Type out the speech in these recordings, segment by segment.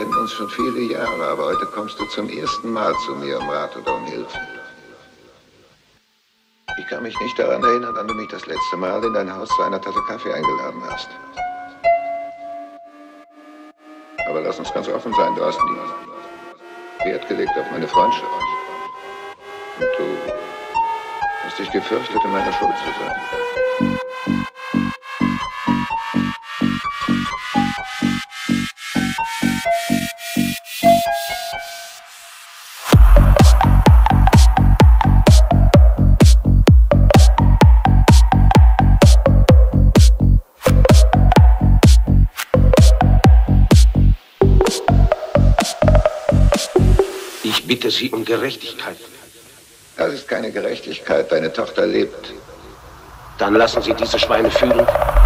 kennen uns schon viele Jahre, aber heute kommst du zum ersten Mal zu mir um Rat oder um Hilfe. Ich kann mich nicht daran erinnern, wann du mich das letzte Mal in dein Haus zu einer Tasse Kaffee eingeladen hast. Aber lass uns ganz offen sein, du hast nie Wert gelegt auf meine Freundschaft. Und du hast dich gefürchtet, in meiner Schuld zu sein. Ich bitte Sie um Gerechtigkeit. Das ist keine Gerechtigkeit, deine Tochter lebt. Dann lassen Sie diese Schweine fühlen.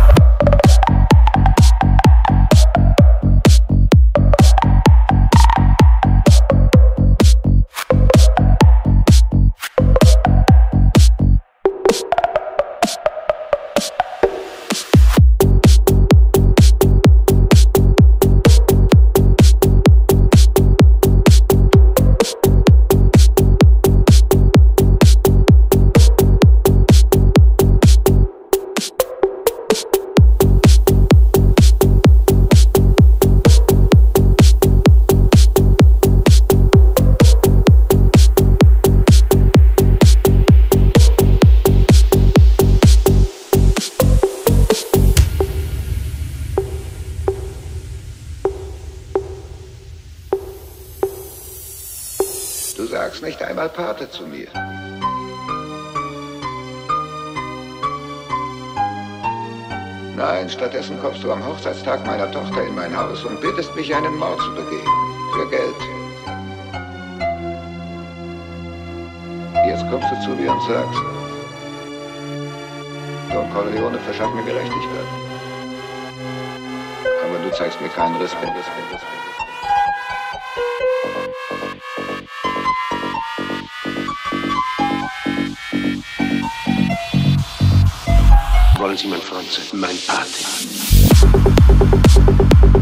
Du sagst nicht einmal Pate zu mir. Nein, stattdessen kommst du am Hochzeitstag meiner Tochter in mein Haus und bittest mich, einen Mord zu begehen. Für Geld. Jetzt kommst du zu mir und sagst, Don Corleone verschafft mir Gerechtigkeit. Aber du zeigst mir keinen Respekt. Wollen Sie mein Freund sein, mein Pate?